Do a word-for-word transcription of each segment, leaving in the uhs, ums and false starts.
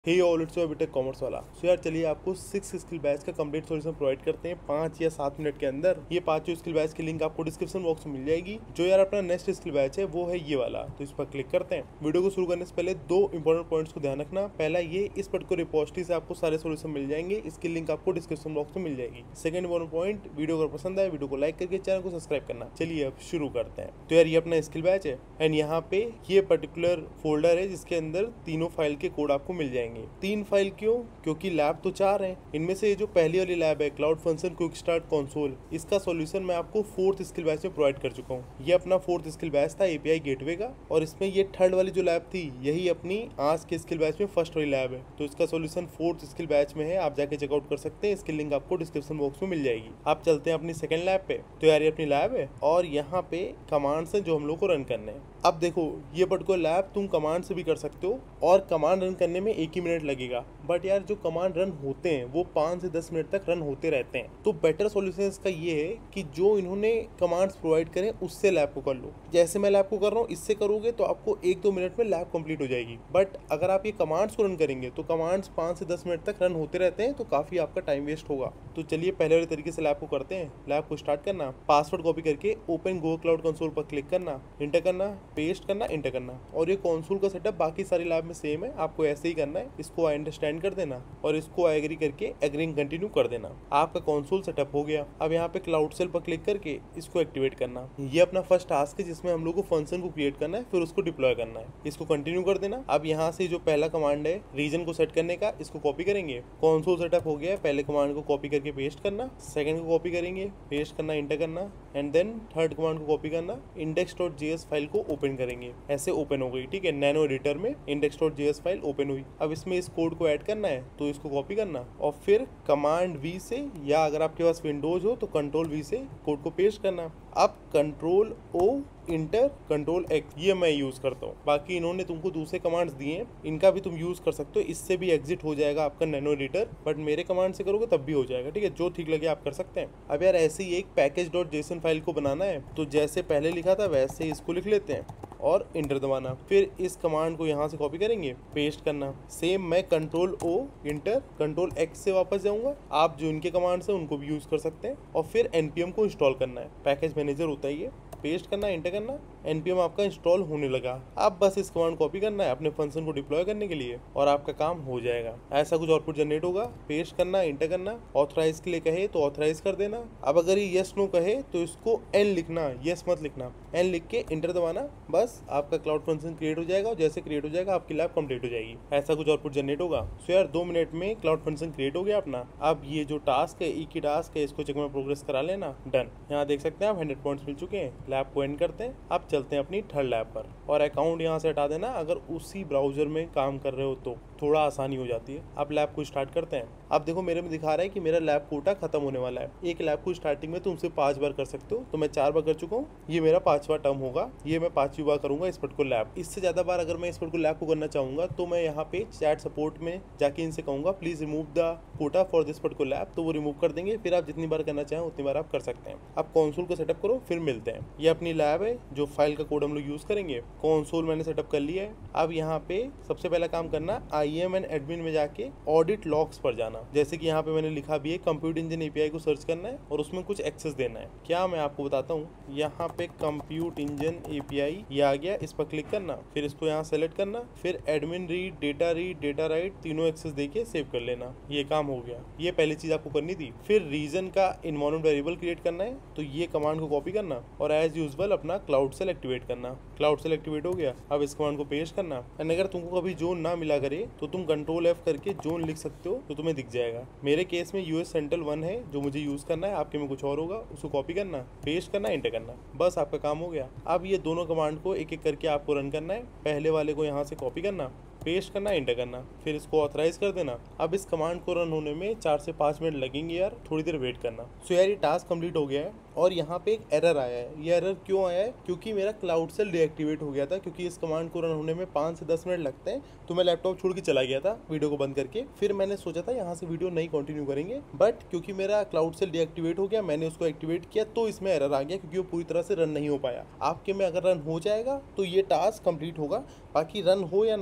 Hey all it's BTech commerce वाला। So यार चलिए आपको सिक्स स्किल बैच का कंप्लीट सॉल्यूशन प्रोवाइड करते हैं पाँच या सात मिनट के अंदर। ये पांचों स्किल बैच की लिंक आपको डिस्क्रिप्शन बॉक्स में मिल जाएगी। जो यार अपना नेक्स्ट स्किल बैच है वो है ये वाला, तो इस पर क्लिक करते हैं। वीडियो को शुरू करने से पहले दो इंपॉर्टेंट पॉइंट्स को ध्यान रखना। पहला ये, इस पर्टिकुलर रिपोजिटरी से आपको सारे सोल्यूशन मिल जाएंगे, इसकी लिंक आपको डिस्क्रिप्शन बॉक्स में मिल जाएगी। सेकंड इंपॉर्टेंट पॉइंट, वीडियो अगर पसंद आए वीडियो को लाइक करके चैनल को सब्सक्राइब करना। चलिए अब शुरू करते हैं। तो यार ये अपना स्किल बैच है एंड यहाँ पे ये पर्टिकुलर फोल्डर है जिसके अंदर तीनों फाइल के कोड आपको मिल जाएंगे। तीन फाइल क्यों? क्योंकि लैब तो चार हैं। इनमें से ये जो पहली वाली लैब है cloud function quick start console, इसका सॉल्यूशन मैं आपको फोर्थ स्किल बैच में प्रोवाइड कर चुका हूँ। ये अपना फोर्थ स्किल बैच था एपीआई गेटवे का, और इसमें ये थर्ड वाली जो लैब थी यही अपनी आज के स्किल बैच में फर्स्ट वाली लैब है। तो इसका सॉल्यूशन फोर्थ स्किल बैच में है, आप जाके चेकआउट कर सकते हैं। इसकी लिंक आपको डिस्क्रिप्शन बॉक्स में मिल जाएगी। आप चलते हैं अपनी सेकंड लैब पे। तो यार ये अपनी लैब है और यहाँ पे कमांड्स हैं जो हम लोग को रन करने हैं। अब देखो ये पर्टिकुलर लैब तुम कमांड से भी कर सकते हो और कमांड रन करने में एक ही मिनट लगेगा, बट यार जो कमांड रन होते हैं वो पाँच से दस मिनट तक रन होते रहते हैं। तो बेटर सॉल्यूशन इसका ये है कि जो इन्होंने कमांड्स प्रोवाइड करें उससे लैब को कर लो। जैसे मैं लैब को कर रहा हूँ इससे करोगे तो आपको एक दो मिनट में लैब कंप्लीट हो जाएगी, बट अगर आप ये कमांड्स को रन करेंगे तो कमांड्स पाँच से दस मिनट तक रन होते रहते हैं, तो काफी आपका टाइम वेस्ट होगा। तो चलिए पहले वाले तरीके से लैब को करते हैं। लैब को स्टार्ट करना, पासवर्ड कॉपी करके ओपन गो क्लाउड कंसोल पर क्लिक करना, इंटर करना, पेस्ट करना, इंटर करना। और ये कंसोल का सेटअप बाकी सारी लैब में सेम है, आपको ऐसे ही करना है। इसको आई अंडरस्टैंड कर देना और इसको एग्री करके एग्रीइंग कंटिन्यू कर देना। आपका कंसोल सेटअप हो गया। अब यहाँ पे क्लाउड सेल पर क्लिक करके इसको एक्टिवेट करना। ये अपना फर्स्ट टास्क है जिसमें हम लोग को फंक्शन को क्रिएट करना है, फिर उसको डिप्लॉय करना है। इसको कंटिन्यू कर देना। अब यहाँ से जो पहला कमांड है रीजन को सेट करने का, इसको कॉपी करेंगे। कंसोल सेटअप हो गया है, पहले कमांड को कॉपी करके पेस्ट करना, सेकंड को कॉपी करेंगे, पेस्ट करना, इंटर करना, एंड देन थर्ड कमांड को कॉपी करना, इंडेक्स डॉट जेएस फाइल को ओपन करेंगे। ऐसे ओपन हो गई, ठीक है। नैनो एडिटर में index dot JS file open हुई। अब इसमें इस कोड को ऐड करना है, तो इसको कॉपी करना और फिर कमांड वी से, या अगर आपके पास विंडोज हो तो कंट्रोल वी से कोड को पेस्ट करना। अब control O enter control X, ये मैं यूज करता हूँ। बाकी इन्होंने तुमको दूसरे कमांड्स दिए हैं, इनका भी तुम यूज कर सकते हो। इससे भी एग्जिट हो जाएगा आपका नैनो एडिटर, बट मेरे कमांड से करोगे तब भी हो जाएगा, ठीक है। जो ठीक लगे आप कर सकते हैं। अब यार ऐसे ही एक पैकेज डॉट जेसन फाइल को बनाना है, तो जैसे पहले लिखा था वैसे ही इसको लिख लेते हैं और इंटर दबाना। फिर इस कमांड को यहाँ से कॉपी करेंगे, पेस्ट करना। सेम मैं control O enter control X से वापस जाऊंगा। आप जो इनके कमांड्स हैं उनको भी यूज कर सकते हैं। और फिर एनपीएम को इंस्टॉल करना है, पैकेज मैनेजर होता है ये। पेस्ट करना, इंटर करना, एनपीएम आपका इंस्टॉल होने लगा। अब बस इस कमांड कॉपी करना है अपने फंक्शन को डिप्लॉय करने के लिए और आपका काम हो जाएगा। ऐसा कुछ आउटपुट जनरेट होगा। पेस्ट करना, इंटर करना, ऑथराइज के लिए कहे तो ऑथराइज कर देना। अब अगर ये यस नो कहे तो इसको एन लिखना, यस मत लिखना। एन लिख के इंटर दबाना, बस आपका क्लाउड फंक्शन क्रिएट हो जाएगा और जैसे क्रिएट हो जाएगा आपकी लैब कंप्लीट हो जाएगी। ऐसा कुछ आउटपुट जनरेट होगा। सो यार दो मिनट में क्लाउड फंक्शन क्रिएट हो गया अपना। अब ये जो टास्क है एक ही टास्क है, इसको चेक में प्रोग्रेस करा लेना, डन। यहाँ देख सकते हैं आप हंड्रेड पॉइंट्स मिल चुके हैं। लैब को एंड करते हैं। अब चलते हैं अपनी थर्ड लैब पर, और अकाउंट यहाँ से हटा देना अगर उसी ब्राउजर में काम कर रहे हो तो थोड़ा आसानी हो जाती है। अब लैब को स्टार्ट करते हैं। अब देखो मेरे में दिखा रहा है कि मेरा लैब कोटा खत्म होने वाला है। एक लैब को स्टार्टिंग में तुम सिर्फ पांच बार कर सकते हो, तो मैं चार बार कर चुका हूँ। ये मेरा पांचवा टर्म होगा, ये मैं पांचवी बार करूंगा इस पर्टिकुलर लैब। इससे ज्यादा बार अगर मैं इस पर्टिकुलर लैब को करना चाहूंगा तो मैं यहाँ पे चैट सपोर्ट में जाके इनसे कहूंगा please remove the quota for this particular lab, तो वो रिमूव कर देंगे। फिर आप जितनी बार करना चाहें उतनी बार आप कर सकते हैं। अब कंसोल को सेटअप करो, फिर मिलते हैं। ये अपनी लैब है जो फाइल का कोड हम लोग यूज करेंगे। कंसोल मैंने सेटअप कर लिया है। अब यहाँ पे सबसे पहला काम करना, आई एम एंड एडमिन में जाके ऑडिट लॉग्स पर जाना। जैसे कि यहाँ पे मैंने लिखा भी है कंप्यूट इंजन एपीआई को सर्च करना है और उसमें कुछ एक्सेस देना है। क्या मैं आपको बताता हूँ, यहाँ पे कंप्यूट इंजन एपीआई ये आ गया, इस पर क्लिक करना, फिर इसको यहाँ सेलेक्ट करना, फिर admin read, data read, data write, तीनों एक्सेस देके सेव कर लेना। ये काम हो गया। ये पहली चीज आपको करनी थी। फिर रीजन का इन्वायरमेंट वेरिएबल क्रिएट करना है, तो ये कमांड को कॉपी करना और एज यूजुअल अपना क्लाउड सेल एक्टिवेट करना। क्लाउड सेल एक्टिवेट हो गया। अब इस कमांड को पेस्ट करना। एंड अगर तुमको कभी जोन ना मिला करे तो तुम कंट्रोल एफ करके जोन लिख सकते हो, तो तुम्हें दिख जाएगा। मेरे केस में यूएस सेंट्रल वन है जो मुझे यूज करना है, आपके में कुछ और होगा। उसको कॉपी करना, पेस्ट करना, इंटर करना, बस आपका काम हो गया। अब ये दोनों कमांड को एक एक करके आपको रन करना है। पहले वाले को यहाँ से कॉपी करना, पेस्ट करना, इंटर करना, फिर इसको ऑथराइज कर देना। अब इस कमांड को रन होने में चार से पाँच मिनट लगेंगे यार, थोड़ी देर वेट करना। सो यार ये टास्क कंप्लीट हो गया है और यहाँ पे एक एरर आया है। ये एरर क्यों आया है? क्योंकि मेरा क्लाउड सेल डीएक्टिवेट हो गया था। क्योंकि इस कमांड को रन होने में पाँच से दस मिनट लगते हैं, तो मैं लैपटॉप छोड़ के चला गया था वीडियो को बंद करके। फिर मैंने सोचा था यहाँ से वीडियो नहीं कंटिन्यू करेंगे, बट क्योंकि मेरा क्लाउड सेल डीएक्टिवेट हो गया, मैंने उसको एक्टिवेट किया तो इसमें एरर आ गया, क्योंकि वो पूरी तरह से रन नहीं हो पाया। आपके में अगर रन हो जाएगा तो ये टास्क कंप्लीट होगा, बाकी रन हो या ना हो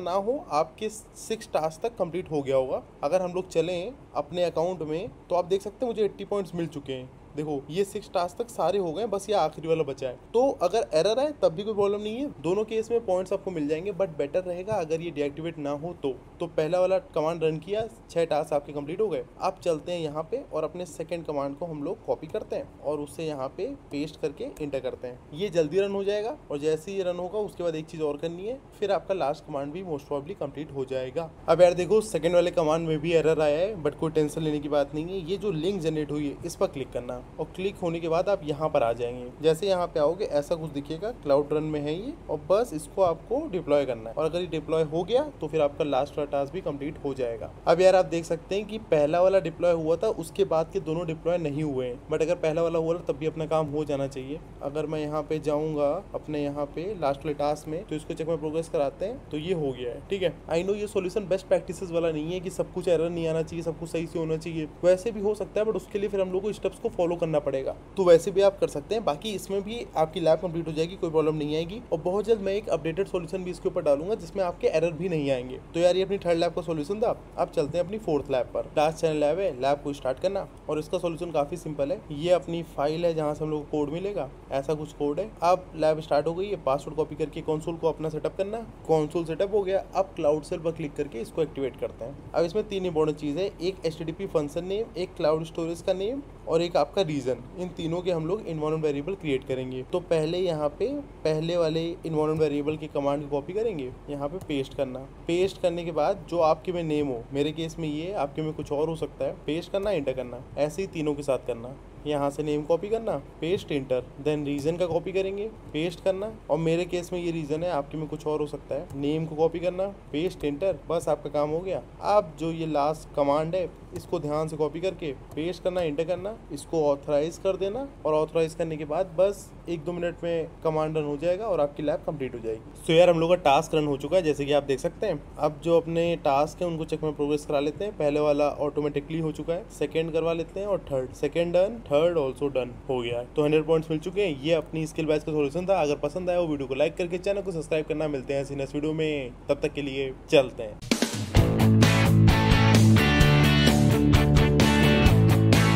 आपके सिक्स टास्क तक कंप्लीट हो गया होगा। अगर हम लोग चलें अपने अकाउंट में तो आप देख सकते हैं मुझे अस्सी पॉइंट्स मिल चुके हैं। देखो ये सिक्स टास्क तक सारे हो गए, बस ये आखिरी वाला बचा है। तो अगर एरर है तब भी कोई प्रॉब्लम नहीं है, दोनों केस में पॉइंट्स आपको मिल जाएंगे। बट बेटर रहेगा अगर ये डीएक्टिवेट ना हो तो तो पहला वाला कमांड रन किया, छह टास्क आपके कंप्लीट हो गए। आप चलते हैं यहाँ पे और अपने सेकंड कमांड को हम लोग कॉपी करते हैं और उससे यहाँ पे पेस्ट करके इंटर करते हैं। ये जल्दी रन हो जाएगा और जैसे ही रन होगा उसके बाद एक चीज और करनी है, फिर आपका लास्ट कमांड भी मोस्ट प्रॉब्ली कंप्लीट हो जाएगा। अब यार देखो सेकंड वाले कमांड में भी एरर आया है, बट कोई टेंशन लेने की बात नहीं है। ये जो लिंक जनरेट हुई है इस पर क्लिक करना और क्लिक होने के बाद आप यहाँ पर आ जाएंगे। जैसे यहाँ पे आओगे ऐसा कुछ दिखेगा, क्लाउड रन में है ये, और बस इसको आपको डिप्लॉय करना है। और अगर ये डिप्लॉय हो गया तो फिर आपका लास्ट वाला टास्क भी कंप्लीट हो जाएगा। अब यार आप देख सकते हैं कि पहला वाला डिप्लॉय हुआ था, उसके बाद के दोनों डिप्लॉय नहीं हुए हैं। बट अगर पहला वाला हुआ तब भी अपना काम हो जाना चाहिए। अगर मैं यहाँ पे जाऊंगा अपने यहाँ पे लास्ट वाले टास्क में तो इसको चेक में प्रोग्रेस कराते हैं तो ये हो गया है। ठीक है, आई नो ये सोल्यूशन बेस्ट प्रैक्टिसेस वाला नहीं है कि सब कुछ एरर नहीं आना चाहिए, सब कुछ सही से होना चाहिए। वैसे भी हो सकता है बट उसके लिए फिर हम लोग को स्टेप्स को फॉलो करना पड़ेगा, तो वैसे भी आप कर सकते हैं। बाकी इसमें भी आपकी लैब कंप्लीट हो जाएगी, कोई प्रॉब्लम नहीं आएगी। और बहुत जल्द मैं एक अपडेटेड सॉल्यूशन भी इसके ऊपर डालूंगा जिसमें आपके एरर भी नहीं आएंगे। तो यार ये अपनी थर्ड लैब का सॉल्यूशन था। अब चलते हैं अपनी फोर्थ लैब पर। टास्क चैनल लैब है, लैब को स्टार्ट करना और इसका सॉल्यूशन काफी सिंपल है। ये अपनी फाइल है जहाँ से हम लोग को कोड मिलेगा, ऐसा कुछ कोड है। अब लैब स्टार्ट हो गई है, पासवर्ड कॉपी करके कंसोल को अपना सेटअप करना। कंसोल सेटअप हो गया, अब क्लाउड सेल पर क्लिक करके इसको एक्टिवेट करते हैं। अब इसमें तीन इंपॉर्टेंट चीज है, एक एचटीटीपी फंक्शन नेम, एक क्लाउड स्टोरेज का नेम और एक आपका रीजन। इन तीनों के हम लोग इन्वायरमेंट वेरिएबल क्रिएट करेंगे। तो पहले यहाँ पे पहले वाले इन्वायरमेंट वेरिएबल की कमांड की कॉपी करेंगे, यहाँ पे पेस्ट करना। पेस्ट करने के बाद जो आपके में नेम हो, मेरे केस में ये, आपके में कुछ और हो सकता है, पेस्ट करना, एंटर करना। ऐसे ही तीनों के साथ करना। यहाँ से नेम कॉपी करना, पेस्ट, इंटर। देन रीजन का कॉपी करेंगे, पेस्ट करना। और मेरे केस में ये रीजन है, आपके में कुछ और हो सकता है। नेम को कॉपी करना, पेस्ट, इंटर, बस आपका काम हो गया। अब जो ये लास्ट कमांड है इसको ध्यान से कॉपी करके पेस्ट करना, इंटर करना, इसको ऑथराइज कर देना। और ऑथराइज करने के बाद बस एक दो मिनट में कमांड रन हो जाएगा और आपकी लैब कंप्लीट हो जाएगी। सो यार हम लोग का टास्क रन हो चुका है जैसे कि आप देख सकते हैं। अब जो अपने टास्क है उनको चेक में प्रोग्रेस करा लेते हैं। पहले वाला ऑटोमेटिकली हो चुका है, सेकंड करवा लेते हैं और third, second done, third also done हो गया है। तो हंड्रेड पॉइंट्स मिल चुके हैं। ये अपनी स्किल बैच का सॉल्यूशन था। अगर पसंद आया वो वीडियो को लाइक करके चैनल को सब्सक्राइब करना। मिलते हैं ऐसी नेक्स्ट वीडियो में, तब तक के लिए चलते हैं।